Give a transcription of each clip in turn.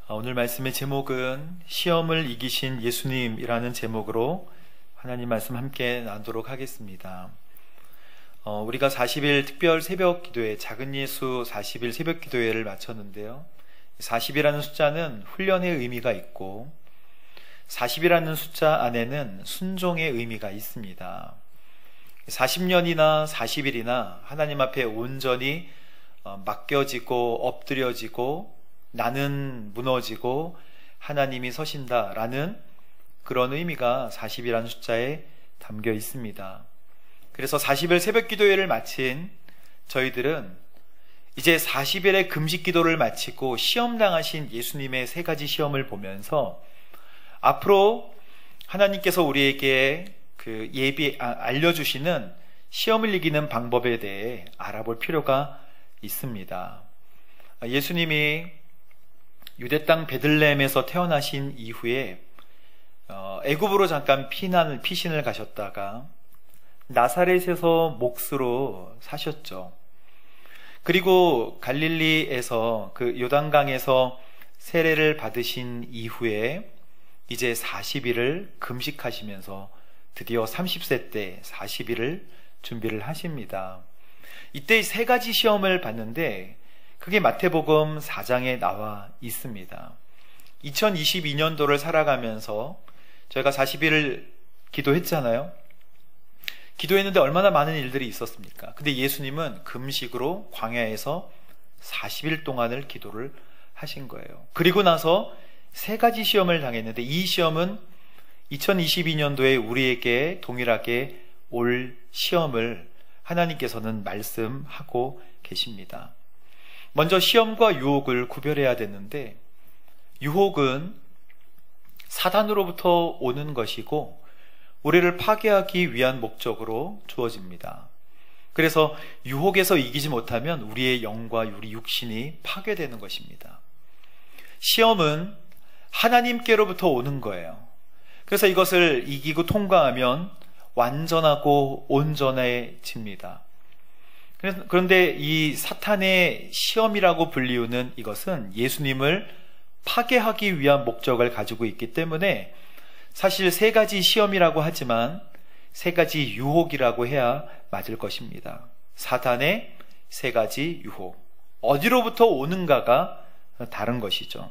오늘 말씀의 제목은 시험을 이기신 예수님이라는 제목으로 하나님 말씀 함께 나누도록 하겠습니다. 우리가 40일 특별 새벽 기도회, 작은 예수 40일 새벽 기도회를 마쳤는데요. 40이라는 숫자는 훈련의 의미가 있고 40이라는 숫자 안에는 순종의 의미가 있습니다. 40년이나 40일이나 하나님 앞에 온전히 맡겨지고 엎드려지고 나는 무너지고 하나님이 서신다라는 그런 의미가 40이라는 숫자에 담겨 있습니다. 그래서 40일 새벽 기도회를 마친 저희들은 이제 40일의 금식 기도를 마치고 시험 당하신 예수님의 세 가지 시험을 보면서 앞으로 하나님께서 우리에게 알려주시는 시험을 이기는 방법에 대해 알아볼 필요가 있습니다. 예수님이 유대 땅 베들레헴에서 태어나신 이후에 애굽으로 잠깐 피신을 가셨다가 나사렛에서 몫으로 사셨죠. 그리고 갈릴리에서 그 요단강에서 세례를 받으신 이후에 이제 40일을 금식하시면서 드디어 30세 때 40일을 준비를 하십니다. 이때 세 가지 시험을 봤는데 그게 마태복음 4장에 나와 있습니다. 2022년도를 살아가면서 저희가 40일을 기도했잖아요. 기도했는데 얼마나 많은 일들이 있었습니까? 근데 예수님은 금식으로 광야에서 40일 동안을 기도를 하신 거예요. 그리고 나서 세 가지 시험을 당했는데 이 시험은 2022년도에 우리에게 동일하게 올 시험을 하나님께서는 말씀하고 계십니다. 먼저 시험과 유혹을 구별해야 되는데 유혹은 사단으로부터 오는 것이고 우리를 파괴하기 위한 목적으로 주어집니다. 그래서 유혹에서 이기지 못하면 우리의 영과 우리 육신이 파괴되는 것입니다. 시험은 하나님께로부터 오는 거예요. 그래서 이것을 이기고 통과하면 완전하고 온전해집니다. 그런데 이 사탄의 시험이라고 불리우는 이것은 예수님을 파괴하기 위한 목적을 가지고 있기 때문에 사실 세 가지 시험이라고 하지만 세 가지 유혹이라고 해야 맞을 것입니다. 사탄의 세 가지 유혹. 어디로부터 오는가가 다른 것이죠.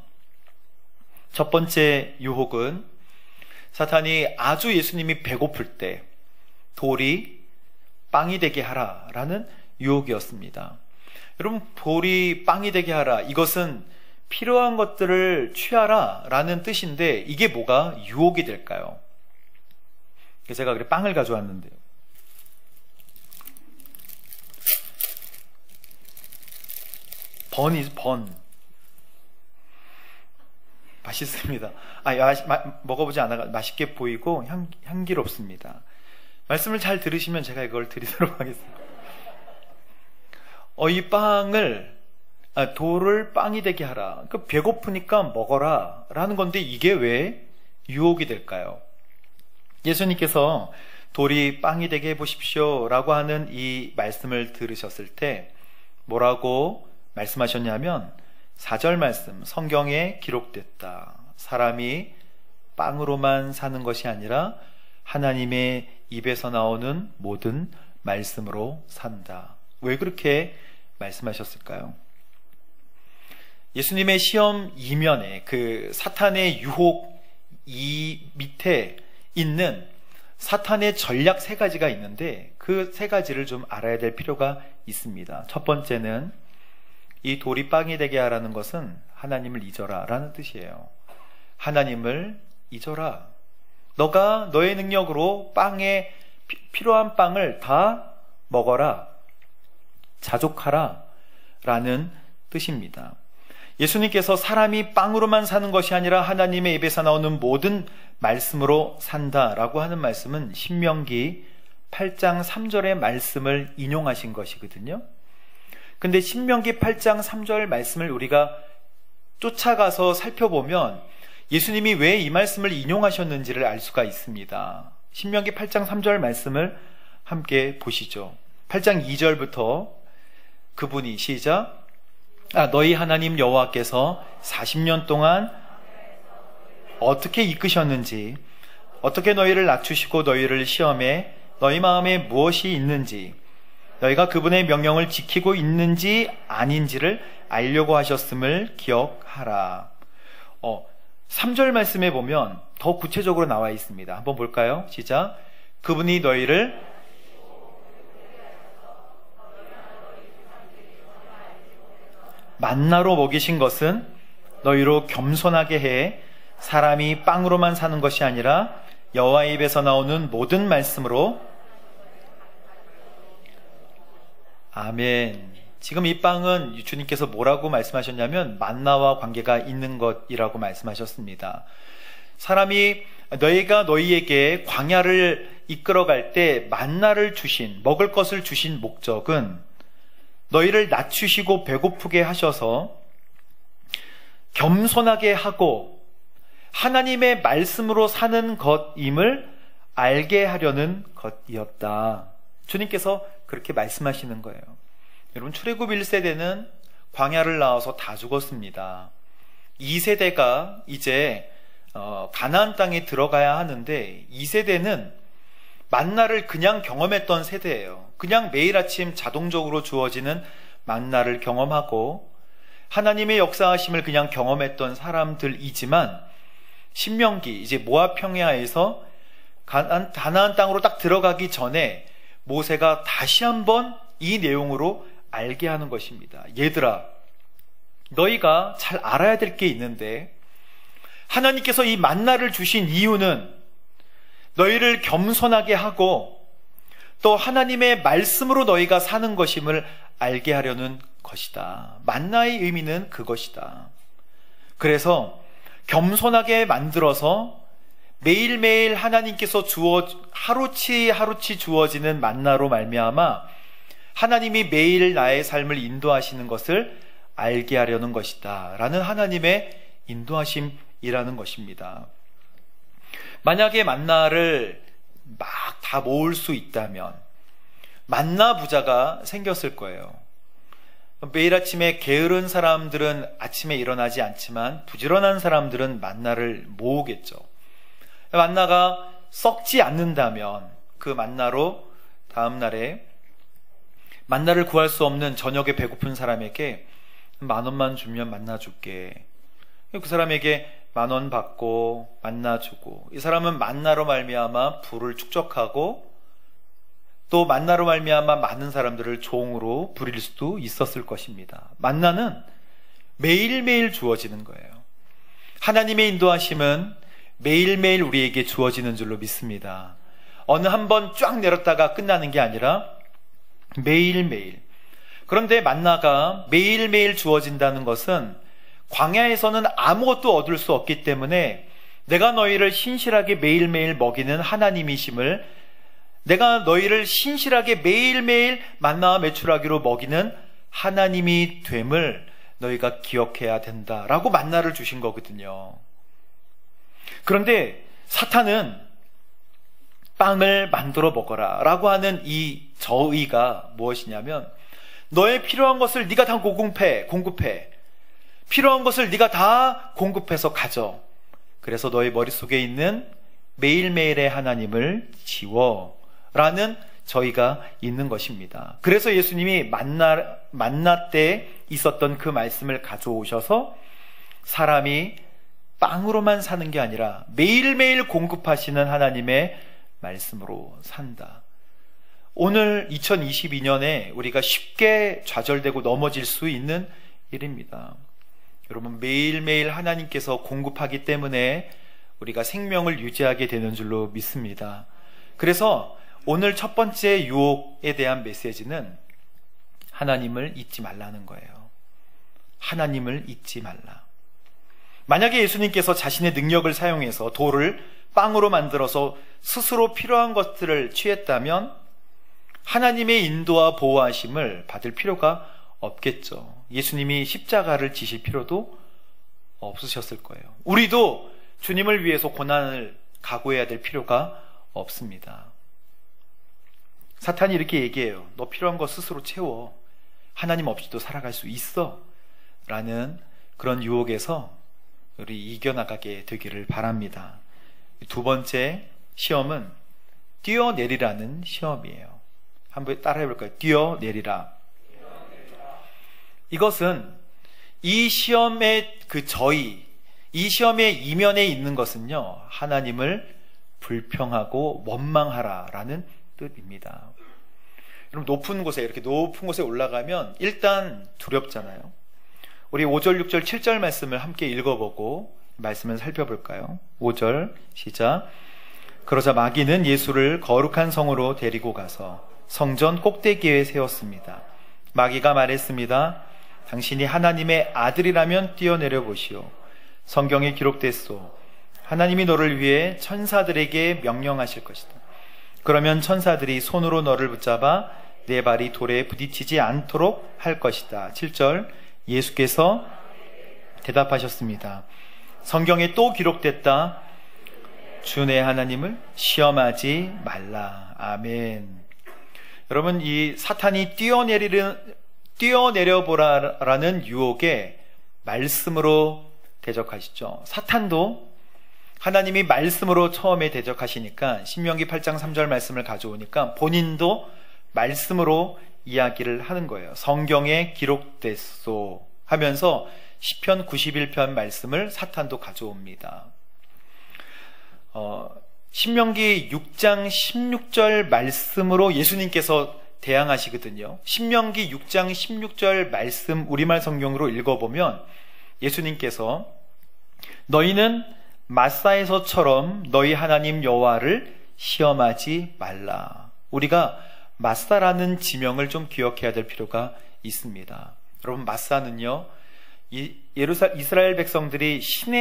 첫 번째 유혹은 사탄이 아주 예수님이 배고플 때 돌이 빵이 되게 하라라는 유혹이었습니다. 여러분, 돌이 빵이 되게 하라, 이것은 필요한 것들을 취하라 라는 뜻인데 이게 뭐가 유혹이 될까요? 제가 그래 빵을 가져왔는데요. 번 맛있습니다. 먹어보지 않아 맛있게 보이고 향기롭습니다. 말씀을 잘 들으시면 제가 이걸 드리도록 하겠습니다. 이 빵을 돌을 빵이 되게 하라. 그러니까 배고프니까 먹어라 라는 건데 이게 왜 유혹이 될까요? 예수님께서 돌이 빵이 되게 해보십시오 라고 하는 이 말씀을 들으셨을 때 뭐라고 말씀하셨냐면 4절 말씀, 성경에 기록됐다. 사람이 빵으로만 사는 것이 아니라 하나님의 입에서 나오는 모든 말씀으로 산다. 왜 그렇게 말씀하셨을까요? 예수님의 시험 이면에 그 사탄의 유혹 이 밑에 있는 사탄의 전략 세 가지가 있는데 그 세 가지를 좀 알아야 될 필요가 있습니다. 첫 번째는 이 돌이 빵이 되게 하라는 것은 하나님을 잊어라 라는 뜻이에요. 하나님을 잊어라. 너가 너의 능력으로 필요한 빵을 다 먹어라. 자족하라 라는 뜻입니다. 예수님께서 사람이 빵으로만 사는 것이 아니라 하나님의 입에서 나오는 모든 말씀으로 산다라고 하는 말씀은 신명기 8장 3절의 말씀을 인용하신 것이거든요. 근데 신명기 8장 3절 말씀을 우리가 쫓아가서 살펴보면 예수님이 왜 이 말씀을 인용하셨는지를 알 수가 있습니다. 신명기 8장 3절 말씀을 함께 보시죠. 8장 2절부터 그분이 시작 너희 하나님 여호와께서 40년 동안 어떻게 이끄셨는지, 어떻게 너희를 낮추시고 너희를 시험해 너희 마음에 무엇이 있는지, 너희가 그분의 명령을 지키고 있는지 아닌지를 알려고 하셨음을 기억하라. 3절 말씀에 보면 더 구체적으로 나와 있습니다. 한번 볼까요? 시작. 그분이 너희를 만나로 먹이신 것은 너희로 겸손하게 해 사람이 빵으로만 사는 것이 아니라 여호와의 입에서 나오는 모든 말씀으로. 아멘. 지금 이 빵은 주님께서 뭐라고 말씀하셨냐면 만나와 관계가 있는 것이라고 말씀하셨습니다. 사람이 너희가 너희에게 광야를 이끌어갈 때 만나를 주신, 먹을 것을 주신 목적은 너희를 낮추시고 배고프게 하셔서 겸손하게 하고 하나님의 말씀으로 사는 것임을 알게 하려는 것이었다. 주님께서 그렇게 말씀하시는 거예요. 여러분, 출애굽 1세대는 광야를 나와서 다 죽었습니다. 2세대가 이제 가나안 땅에 들어가야 하는데 2세대는 만나를 그냥 경험했던 세대예요. 그냥 매일 아침 자동적으로 주어지는 만나를 경험하고 하나님의 역사하심을 그냥 경험했던 사람들이지만 신명기, 이제 모압 평야에서 가나안 땅으로 딱 들어가기 전에 모세가 다시 한번 이 내용으로 알게 하는 것입니다. 얘들아, 너희가 잘 알아야 될 게 있는데 하나님께서 이 만나를 주신 이유는 너희를 겸손하게 하고 또 하나님의 말씀으로 너희가 사는 것임을 알게 하려는 것이다. 만나의 의미는 그것이다. 그래서 겸손하게 만들어서 매일매일 하나님께서 하루치 주어지는 만나로 말미암아 하나님이 매일 나의 삶을 인도하시는 것을 알게 하려는 것이다 라는 하나님의 인도하심이라는 것입니다. 만약에 만나를 막 다 모을 수 있다면 만나 부자가 생겼을 거예요. 매일 아침에 게으른 사람들은 아침에 일어나지 않지만 부지런한 사람들은 만나를 모으겠죠. 만나가 썩지 않는다면 그 만나로 다음날에 만나를 구할 수 없는 저녁에 배고픈 사람에게 10,000원만 주면 만나 줄게. 그 사람에게 10,000원 받고 만나 주고, 이 사람은 만나로 말미암아 부를 축적하고 또 만나로 말미암아 많은 사람들을 종으로 부릴 수도 있었을 것입니다. 만나는 매일매일 주어지는 거예요. 하나님의 인도하심은 매일매일 우리에게 주어지는 줄로 믿습니다. 어느 한 번 쫙 내렸다가 끝나는 게 아니라 매일매일. 그런데 만나가 매일매일 주어진다는 것은 광야에서는 아무것도 얻을 수 없기 때문에 내가 너희를 신실하게 매일매일 먹이는 하나님이심을, 내가 너희를 신실하게 매일매일 만나와 메추라기로 먹이는 하나님이 됨을 너희가 기억해야 된다라고 만나를 주신 거거든요. 그런데 사탄은 빵을 만들어 먹어라 라고 하는 이 저의가 무엇이냐면, 너의 필요한 것을 네가 다 공급해. 필요한 것을 네가 다 공급해서 가져. 그래서 너의 머릿속에 있는 매일매일의 하나님을 지워 라는 저희가 있는 것입니다. 그래서 예수님이 만나 때 있었던 그 말씀을 가져오셔서 사람이 빵으로만 사는 게 아니라 매일매일 공급하시는 하나님의 말씀으로 산다. 오늘 2022년에 우리가 쉽게 좌절되고 넘어질 수 있는 일입니다. 여러분, 매일매일 하나님께서 공급하기 때문에 우리가 생명을 유지하게 되는 줄로 믿습니다. 그래서 오늘 첫 번째 유혹에 대한 메시지는 하나님을 잊지 말라는 거예요. 하나님을 잊지 말라. 만약에 예수님께서 자신의 능력을 사용해서 돌을 빵으로 만들어서 스스로 필요한 것들을 취했다면 하나님의 인도와 보호하심을 받을 필요가 없겠죠. 예수님이 십자가를 지실 필요도 없으셨을 거예요. 우리도 주님을 위해서 고난을 각오해야 될 필요가 없습니다. 사탄이 이렇게 얘기해요. 너 필요한 거 스스로 채워. 하나님 없이도 살아갈 수 있어. 라는 그런 유혹에서 우리 이겨나가게 되기를 바랍니다. 두 번째 시험은 뛰어내리라는 시험이에요. 한번 따라해 볼까요? 뛰어내리라. 이것은 이 시험의 이 시험의 이면에 있는 것은요, 하나님을 불평하고 원망하라 라는 뜻입니다. 여러분, 이렇게 높은 곳에 올라가면 일단 두렵잖아요. 우리 5절, 6절, 7절 말씀을 함께 읽어보고 말씀을 살펴볼까요? 5절 시작. 그러자 마귀는 예수를 거룩한 성으로 데리고 가서 성전 꼭대기에 세웠습니다. 마귀가 말했습니다. 당신이 하나님의 아들이라면 뛰어내려 보시오. 성경에 기록됐소. 하나님이 너를 위해 천사들에게 명령하실 것이다. 그러면 천사들이 손으로 너를 붙잡아 내 발이 돌에 부딪히지 않도록 할 것이다. 7절. 예수께서 대답하셨습니다. 성경에 또 기록됐다. 주 내 하나님을 시험하지 말라. 아멘. 여러분, 이 사탄이 뛰어내려 보라라는 유혹에 말씀으로 대적하시죠. 사탄도 하나님이 말씀으로 처음에 대적하시니까 신명기 8장 3절 말씀을 가져오니까 본인도 말씀으로 이야기를 하는 거예요. 성경에 기록됐소 하면서 시편 91편 말씀을 사탄도 가져옵니다. 신명기 6장 16절 말씀으로 예수님께서 대항하시거든요. 신명기 6장 16절 말씀 우리말 성경으로 읽어보면 예수님께서 너희는 마사에서처럼 너희 하나님 여호와를 시험하지 말라. 우리가 마사라는 지명을 좀 기억해야 될 필요가 있습니다. 여러분, 마사는요, 이스라엘 백성들이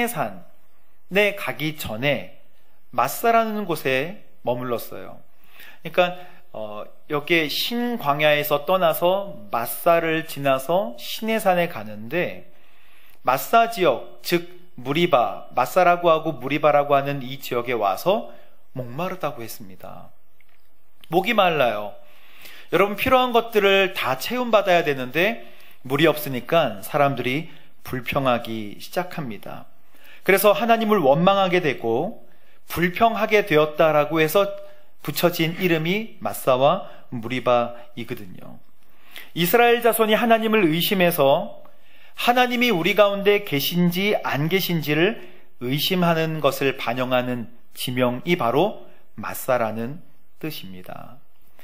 시내산에 가기 전에 마사라는 곳에 머물렀어요. 그러니까 여기에 신광야에서 떠나서 마사를 지나서 시내산에 가는데 마사 지역, 즉 무리바, 마사라고 하고 무리바라고 하는 이 지역에 와서 목마르다고 했습니다. 목이 말라요. 여러분, 필요한 것들을 다 채움받아야 되는데 물이 없으니까 사람들이 불평하기 시작합니다. 그래서 하나님을 원망하게 되고 불평하게 되었다라고 해서 붙여진 이름이 마사와 무리바이거든요. 이스라엘 자손이 하나님을 의심해서 하나님이 우리 가운데 계신지 안 계신지를 의심하는 것을 반영하는 지명이 바로 마사라는 뜻입니다.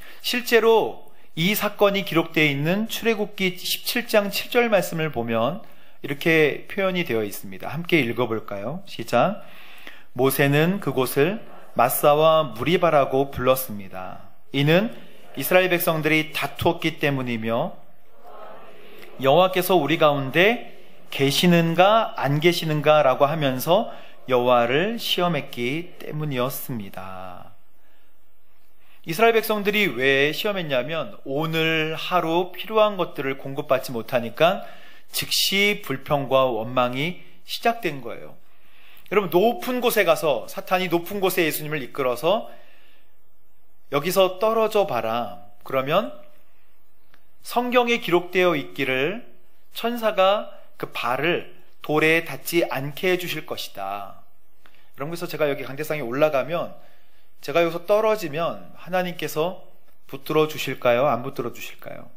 실제로 이 사건이 기록되어 있는 출애굽기 17장 7절 말씀을 보면 이렇게 표현이 되어 있습니다. 함께 읽어볼까요? 시작. 모세는 그곳을 마사와 무리바라고 불렀습니다. 이는 이스라엘 백성들이 다투었기 때문이며 여호와께서 우리 가운데 계시는가 안 계시는가 라고 하면서 여호와를 시험했기 때문이었습니다. 이스라엘 백성들이 왜 시험했냐면 오늘 하루 필요한 것들을 공급받지 못하니까 즉시 불평과 원망이 시작된 거예요. 여러분, 높은 곳에 가서 사탄이 높은 곳에 예수님을 이끌어서 여기서 떨어져 봐라. 그러면 성경에 기록되어 있기를 천사가 그 발을 돌에 닿지 않게 해주실 것이다. 여러분, 그래서 제가 여기 강대상에 올라가면 제가 여기서 떨어지면 하나님께서 붙들어 주실까요? 안 붙들어 주실까요?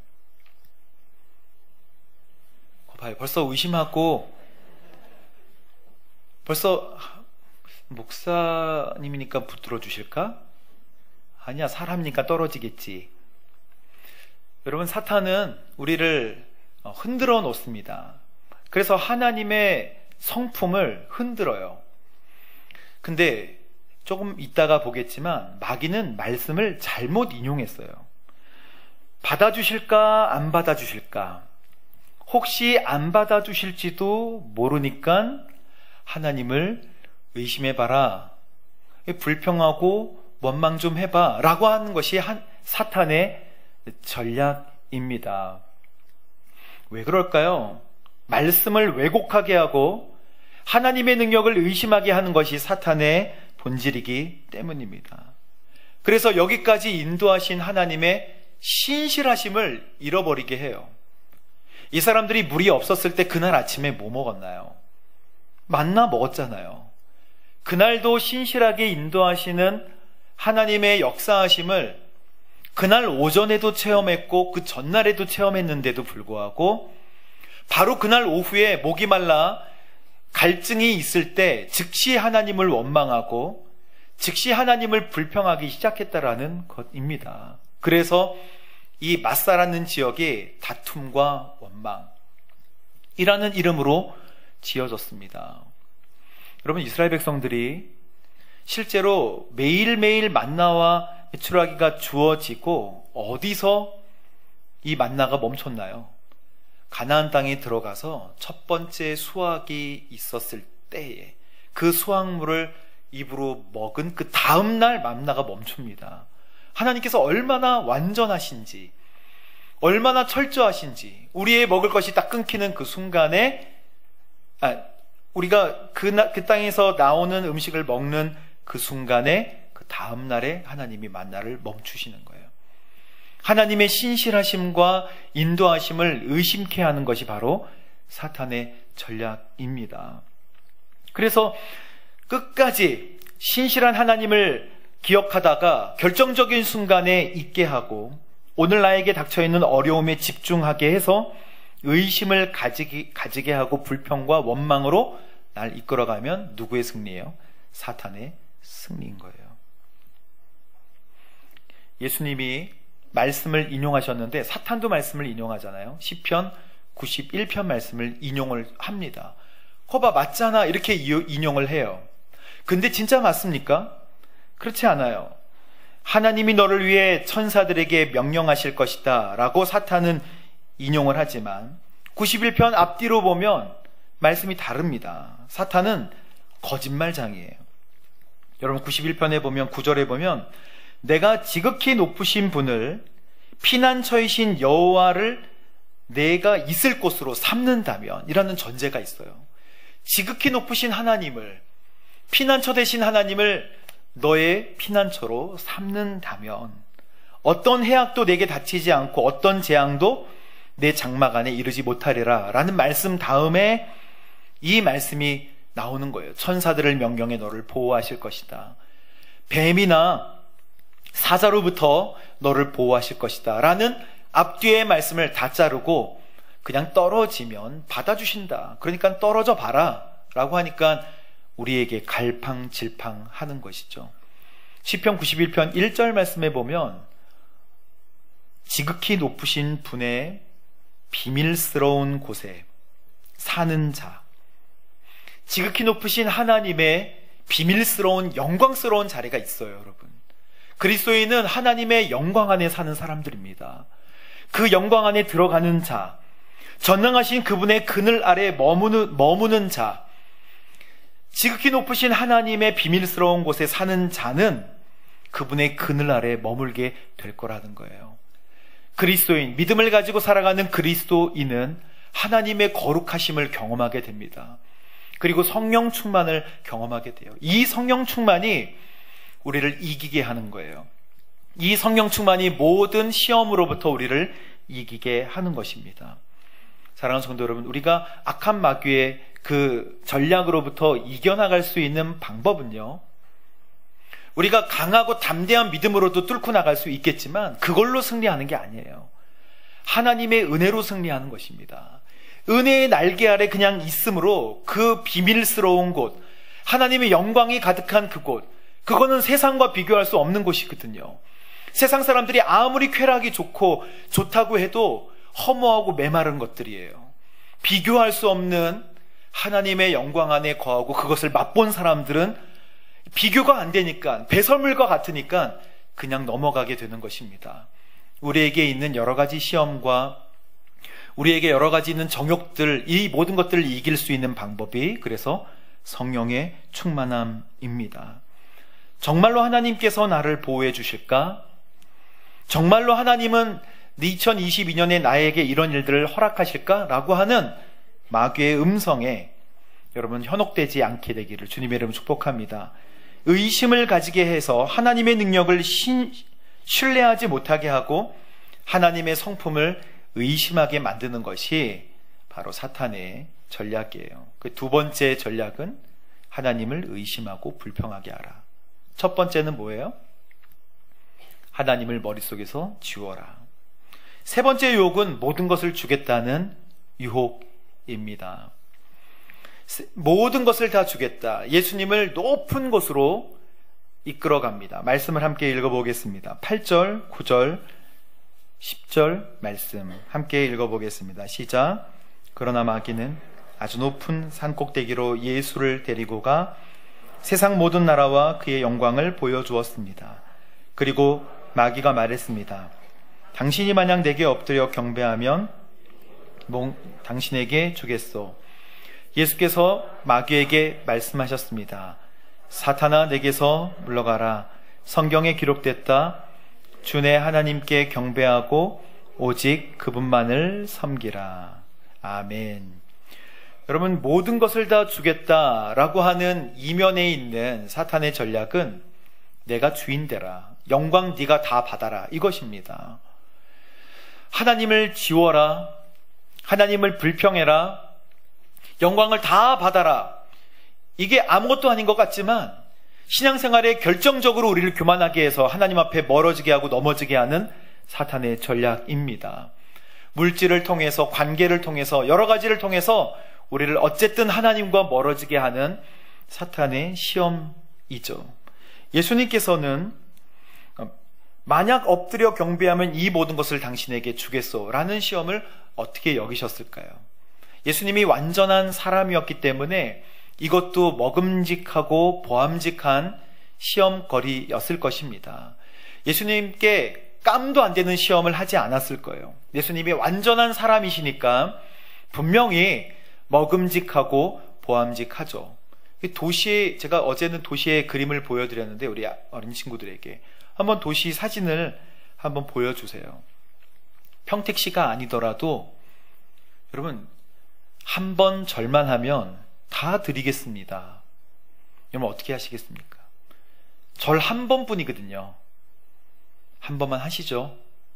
봐요. 벌써 의심하고 벌써 목사님이니까 붙들어 주실까? 아니야, 사람이니까 떨어지겠지. 여러분, 사탄은 우리를 흔들어 놓습니다. 그래서 하나님의 성품을 흔들어요. 근데 조금 이따가 보겠지만 마귀는 말씀을 잘못 인용했어요. 받아주실까 안 받아주실까? 혹시 안 받아주실지도 모르니까 하나님을 의심해봐라, 불평하고 원망 좀 해봐 라고 하는 것이 사탄의 전략입니다. 왜 그럴까요? 말씀을 왜곡하게 하고 하나님의 능력을 의심하게 하는 것이 사탄의 본질이기 때문입니다. 그래서 여기까지 인도하신 하나님의 신실하심을 잃어버리게 해요. 이 사람들이 물이 없었을 때 그날 아침에 뭐 먹었나요? 만나 먹었잖아요. 그날도 신실하게 인도하시는 하나님의 역사하심을 그날 오전에도 체험했고 그 전날에도 체험했는데도 불구하고 바로 그날 오후에 목이 말라 갈증이 있을 때 즉시 하나님을 원망하고 즉시 하나님을 불평하기 시작했다라는 것입니다. 그래서 이 마사라는 지역이 다툼과 원망이라는 이름으로 지어졌습니다. 여러분, 이스라엘 백성들이 실제로 매일매일 만나와 메추라기가 주어지고 어디서 이 만나가 멈췄나요? 가나안 땅에 들어가서 첫 번째 수확이 있었을 때에 그 수확물을 입으로 먹은 그 다음날 만나가 멈춥니다. 하나님께서 얼마나 완전하신지, 얼마나 철저하신지, 우리의 먹을 것이 딱 끊기는 그 순간에 우리가 그 땅에서 나오는 음식을 먹는 그 순간에 그 다음날에 하나님이 만나를 멈추시는 거예요. 하나님의 신실하심과 인도하심을 의심케 하는 것이 바로 사탄의 전략입니다. 그래서 끝까지 신실한 하나님을 기억하다가 결정적인 순간에 잊게 하고 오늘 나에게 닥쳐있는 어려움에 집중하게 해서 의심을 가지게 하고 불평과 원망으로 날 이끌어가면 누구의 승리예요? 사탄의 승리인 거예요. 예수님이 말씀을 인용하셨는데 사탄도 말씀을 인용하잖아요. 시편 91편 말씀을 인용을 합니다. 거봐 맞잖아 이렇게 인용을 해요. 근데 진짜 맞습니까? 그렇지 않아요. 하나님이 너를 위해 천사들에게 명령하실 것이다 라고 사탄은 인용을 하지만 91편 앞뒤로 보면 말씀이 다릅니다. 사탄은 거짓말장이에요. 여러분 91편에 보면 9절에 보면 내가 지극히 높으신 분을 피난처이신 여호와를 내가 있을 곳으로 삼는다면 이라는 전제가 있어요. 지극히 높으신 하나님을, 피난처 되신 하나님을 너의 피난처로 삼는다면 어떤 해악도 내게 닥치지 않고 어떤 재앙도 내 장막 안에 이르지 못하리라 라는 말씀 다음에 이 말씀이 나오는 거예요. 천사들을 명령해 너를 보호하실 것이다. 뱀이나 사자로부터 너를 보호하실 것이다 라는 앞뒤의 말씀을 다 자르고 그냥 떨어지면 받아주신다. 그러니까 떨어져 봐라 라고 하니까 우리에게 갈팡질팡 하는 것이죠. 시편 91편 1절 말씀에 보면 지극히 높으신 분의 비밀스러운 곳에 사는 자, 지극히 높으신 하나님의 비밀스러운 영광스러운 자리가 있어요. 여러분, 그리스도인은 하나님의 영광 안에 사는 사람들입니다. 그 영광 안에 들어가는 자, 전능하신 그분의 그늘 아래 머무는 자, 지극히 높으신 하나님의 비밀스러운 곳에 사는 자는 그분의 그늘 아래 머물게 될 거라는 거예요. 그리스도인, 믿음을 가지고 살아가는 그리스도인은 하나님의 거룩하심을 경험하게 됩니다. 그리고 성령 충만을 경험하게 돼요. 이 성령 충만이 우리를 이기게 하는 거예요. 이 성령 충만이 모든 시험으로부터 우리를 이기게 하는 것입니다. 사랑하는 성도 여러분, 우리가 악한 마귀의 그 전략으로부터 이겨나갈 수 있는 방법은요, 우리가 강하고 담대한 믿음으로도 뚫고 나갈 수 있겠지만 그걸로 승리하는 게 아니에요. 하나님의 은혜로 승리하는 것입니다. 은혜의 날개 아래 그냥 있음으로 그 비밀스러운 곳, 하나님의 영광이 가득한 그곳, 그거는 세상과 비교할 수 없는 곳이거든요. 세상 사람들이 아무리 쾌락이 좋다고 해도 허무하고 메마른 것들이에요. 비교할 수 없는 하나님의 영광 안에 거하고 그것을 맛본 사람들은 비교가 안 되니까, 배설물과 같으니까 그냥 넘어가게 되는 것입니다. 우리에게 있는 여러 가지 시험과 우리에게 여러 가지 있는 정욕들, 이 모든 것들을 이길 수 있는 방법이 그래서 성령의 충만함입니다. 정말로 하나님께서 나를 보호해 주실까? 정말로 하나님은 2022년에 나에게 이런 일들을 허락하실까? 라고 하는 마귀의 음성에 여러분 현혹되지 않게 되기를 주님의 이름으로 축복합니다. 의심을 가지게 해서 하나님의 능력을 신뢰하지 못하게 하고 하나님의 성품을 의심하게 만드는 것이 바로 사탄의 전략이에요. 그 두 번째 전략은 하나님을 의심하고 불평하게 하라. 첫 번째는 뭐예요? 하나님을 머릿속에서 지워라. 세 번째 유혹은 모든 것을 주겠다는 유혹입니다. 모든 것을 다 주겠다. 예수님을 높은 곳으로 이끌어갑니다. 말씀을 함께 읽어보겠습니다. 8절, 9절, 10절 말씀 함께 읽어보겠습니다. 시작. 그러나 마귀는 아주 높은 산꼭대기로 예수를 데리고 가 세상 모든 나라와 그의 영광을 보여주었습니다. 그리고 마귀가 말했습니다. 당신이 만약 내게 엎드려 경배하면 당신에게 주겠소. 예수께서 마귀에게 말씀하셨습니다. 사탄아, 내게서 물러가라. 성경에 기록됐다. 주 내 하나님께 경배하고 오직 그분만을 섬기라. 아멘. 여러분, 모든 것을 다 주겠다라고 하는 이면에 있는 사탄의 전략은 내가 주인 되라. 영광 네가 다 받아라. 이것입니다. 하나님을 지워라. 하나님을 불평해라. 영광을 다 받아라. 이게 아무것도 아닌 것 같지만 신앙생활에 결정적으로 우리를 교만하게 해서 하나님 앞에 멀어지게 하고 넘어지게 하는 사탄의 전략입니다. 물질을 통해서, 관계를 통해서, 여러 가지를 통해서 우리를 어쨌든 하나님과 멀어지게 하는 사탄의 시험이죠. 예수님께서는 만약 엎드려 경배하면 이 모든 것을 당신에게 주겠소 라는 시험을 어떻게 여기셨을까요? 예수님이 완전한 사람이었기 때문에 이것도 먹음직하고 보암직한 시험거리였을 것입니다. 예수님께 깜도 안 되는 시험을 하지 않았을 거예요. 예수님이 완전한 사람이시니까 분명히 먹음직하고 보암직하죠. 제가 어제는 도시의 그림을 보여드렸는데 우리 어린 친구들에게 한번 도시 사진을 한번 보여주세요. 평택시가 아니더라도 여러분, 한 번 절만 하면 다 드리겠습니다. 여러분 어떻게 하시겠습니까? 절 한 번뿐이거든요. 한 번만 하시죠.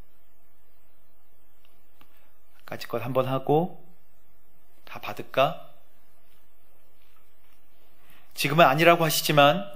까짓것 한 번 하고 다 받을까? 지금은 아니라고 하시지만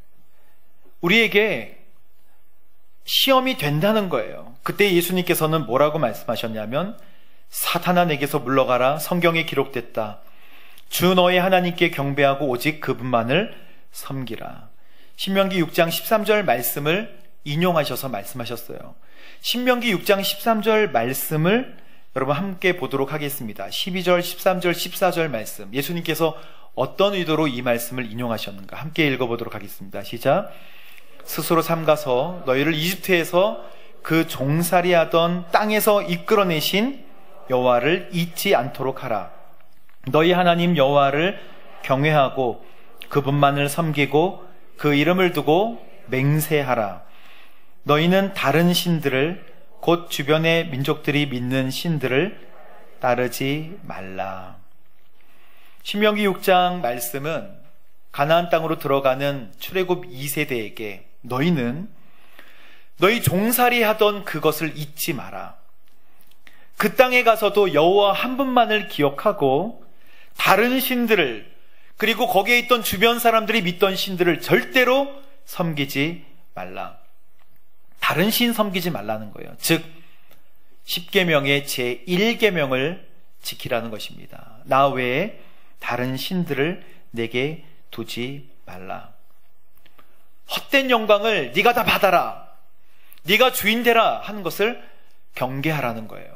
우리에게 시험이 된다는 거예요. 그때 예수님께서는 뭐라고 말씀하셨냐면 사탄아, 내게서 물러가라. 성경에 기록됐다. 주 너의 하나님께 경배하고 오직 그분만을 섬기라. 신명기 6장 13절 말씀을 인용하셔서 말씀하셨어요. 신명기 6장 13절 말씀을 여러분 함께 보도록 하겠습니다. 12절, 13절, 14절 말씀. 예수님께서 어떤 의도로 이 말씀을 인용하셨는가 함께 읽어보도록 하겠습니다. 시작. 스스로 삼가서 너희를 이집트에서 그 종살이하던 땅에서 이끌어내신 여호와를 잊지 않도록 하라. 너희 하나님 여호와를 경외하고 그분만을 섬기고 그 이름을 두고 맹세하라. 너희는 다른 신들을, 곧 주변의 민족들이 믿는 신들을 따르지 말라. 신명기 6장 말씀은 가나안 땅으로 들어가는 출애굽 2세대에게 너희는 너희 종살이 하던 그것을 잊지 마라. 그 땅에 가서도 여호와 한 분만을 기억하고 다른 신들을, 그리고 거기에 있던 주변 사람들이 믿던 신들을 절대로 섬기지 말라. 다른 신 섬기지 말라는 거예요. 즉 10계명의 제1계명을 지키라는 것입니다. 나 외에 다른 신들을 내게 두지 말라. 헛된 영광을 네가 다 받아라, 네가 주인 되라 하는 것을 경계하라는 거예요.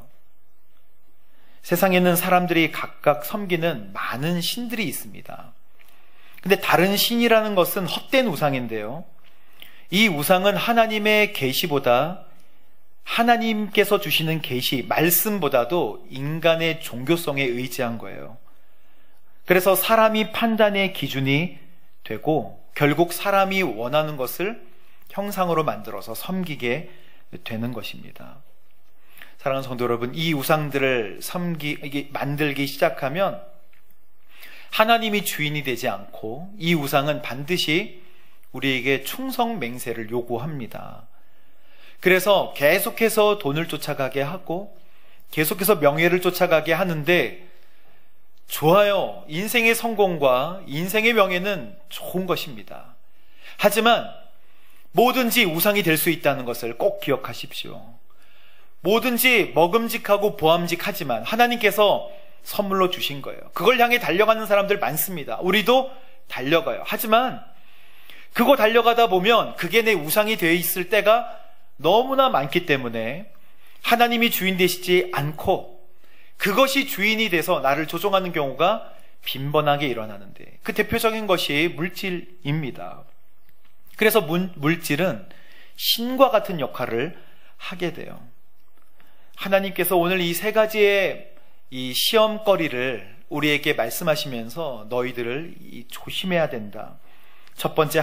세상에는 사람들이 각각 섬기는 많은 신들이 있습니다. 근데 다른 신이라는 것은 헛된 우상인데요, 이 우상은 하나님의 계시보다, 하나님께서 주시는 계시, 말씀보다도 인간의 종교성에 의지한 거예요. 그래서 사람이 판단의 기준이 되고 결국 사람이 원하는 것을 형상으로 만들어서 섬기게 되는 것입니다. 사랑하는 성도 여러분, 이 우상들을 만들기 시작하면 하나님이 주인이 되지 않고 이 우상은 반드시 우리에게 충성 맹세를 요구합니다. 그래서 계속해서 돈을 쫓아가게 하고 계속해서 명예를 쫓아가게 하는데 좋아요. 인생의 성공과 인생의 명예는 좋은 것입니다. 하지만 뭐든지 우상이 될 수 있다는 것을 꼭 기억하십시오. 뭐든지 먹음직하고 보암직하지만 하나님께서 선물로 주신 거예요. 그걸 향해 달려가는 사람들 많습니다. 우리도 달려가요. 하지만 그거 달려가다 보면 그게 내 우상이 되어 있을 때가 너무나 많기 때문에 하나님이 주인 되시지 않고 그것이 주인이 돼서 나를 조종하는 경우가 빈번하게 일어나는데, 그 대표적인 것이 물질입니다. 그래서 물질은 신과 같은 역할을 하게 돼요. 하나님께서 오늘 이 세 가지의 이 시험거리를 우리에게 말씀하시면서 너희들을 조심해야 된다. 첫 번째,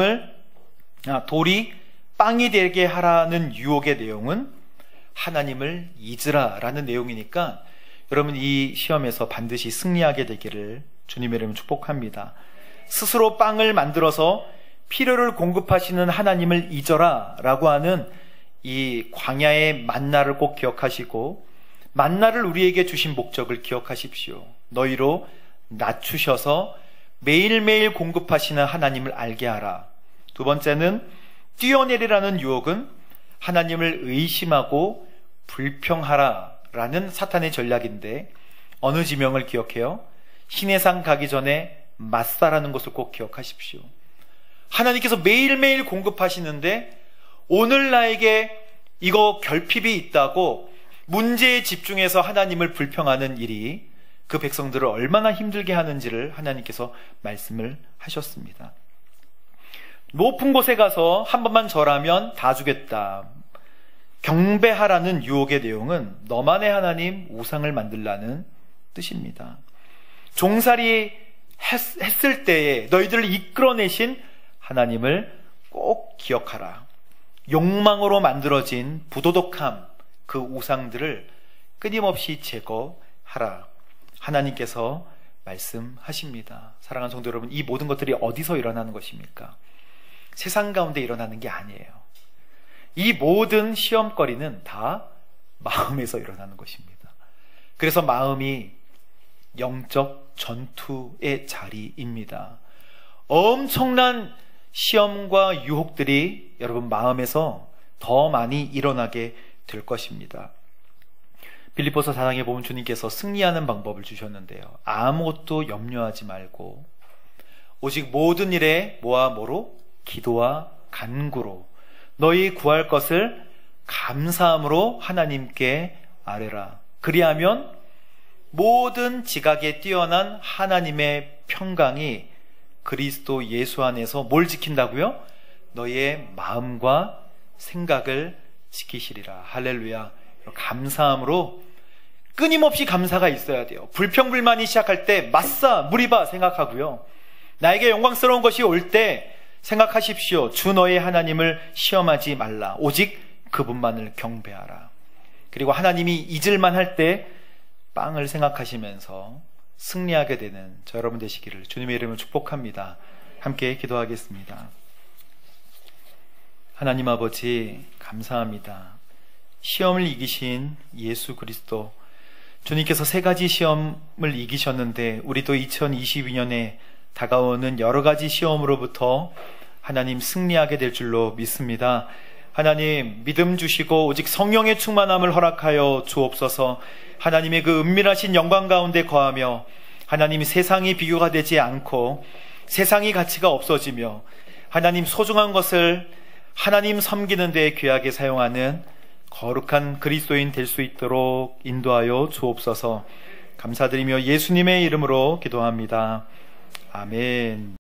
돌이 빵이 되게 하라는 유혹의 내용은 하나님을 잊으라 라는 내용이니까 여러분 이 시험에서 반드시 승리하게 되기를 주님의 이름으로 축복합니다. 스스로 빵을 만들어서 필요를 공급하시는 하나님을 잊어라 라고 하는 이 광야의 만나를 꼭 기억하시고, 만나를 우리에게 주신 목적을 기억하십시오. 너희로 낮추셔서 매일매일 공급하시는 하나님을 알게 하라. 두 번째는 뛰어내리라는 유혹은 하나님을 의심하고 불평하라 라는 사탄의 전략인데, 어느 지명을 기억해요? 신의 상 가기 전에 맞사라는 것을 꼭 기억하십시오. 하나님께서 매일매일 공급하시는데 오늘 나에게 이거 결핍이 있다고 문제에 집중해서 하나님을 불평하는 일이 그 백성들을 얼마나 힘들게 하는지를 하나님께서 말씀을 하셨습니다. 높은 곳에 가서 한 번만 절하면 다 주겠다. 경배하라는 유혹의 내용은 너만의 하나님 우상을 만들라는 뜻입니다. 종살이 했을 때에 너희들을 이끌어내신 하나님을 꼭 기억하라. 욕망으로 만들어진 부도덕함, 그 우상들을 끊임없이 제거하라. 하나님께서 말씀하십니다. 사랑하는 성도 여러분, 이 모든 것들이 어디서 일어나는 것입니까? 세상 가운데 일어나는 게 아니에요. 이 모든 시험거리는 다 마음에서 일어나는 것입니다. 그래서 마음이 영적 전투의 자리입니다. 엄청난 시험과 유혹들이 여러분 마음에서 더 많이 일어나게 될 것입니다. 빌립보서 4장에 보면 주님께서 승리하는 방법을 주셨는데요. 아무것도 염려하지 말고 오직 모든 일에 뭐와 뭐로? 기도와 간구로 너희 구할 것을 감사함으로 하나님께 아뢰라. 그리하면 모든 지각에 뛰어난 하나님의 평강이 그리스도 예수 안에서 뭘 지킨다고요? 너희의 마음과 생각을 지키시리라. 할렐루야. 감사함으로 끊임없이 감사가 있어야 돼요. 불평불만이 시작할 때 맞사 무리바 생각하고요. 나에게 영광스러운 것이 올 때 생각하십시오. 주 너의 하나님을 시험하지 말라. 오직 그분만을 경배하라. 그리고 하나님이 잊을만 할 때 빵을 생각하시면서 승리하게 되는 저 여러분 되시기를 주님의 이름으로 축복합니다. 함께 기도하겠습니다. 하나님 아버지 감사합니다. 시험을 이기신 예수 그리스도 주님께서 세 가지 시험을 이기셨는데 우리도 2022년에 다가오는 여러 가지 시험으로부터 하나님 승리하게 될 줄로 믿습니다. 하나님 믿음 주시고 오직 성령의 충만함을 허락하여 주옵소서. 하나님의 그 은밀하신 영광 가운데 거하며 하나님 세상이 비교가 되지 않고 세상이 가치가 없어지며 하나님 소중한 것을 하나님 섬기는 데 귀하게 사용하는 거룩한 그리스도인 될 수 있도록 인도하여 주옵소서. 감사드리며 예수님의 이름으로 기도합니다. 아멘.